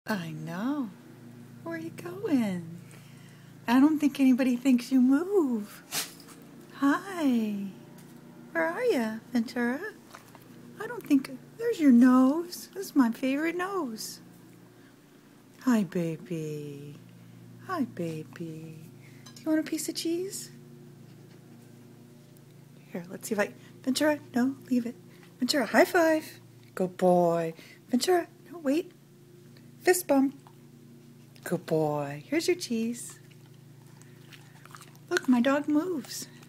I know. Where are you going? I don't think anybody thinks you move. Hi. Where are you, Ventura? I don't think... There's your nose. This is my favorite nose. Hi, baby. Hi, baby. Do you want a piece of cheese? Here, let's see if I... Ventura, no, leave it. Ventura, high five. Good boy. Ventura, no, wait. Fist bump. Good boy. Here's your cheese. Look, my dog moves.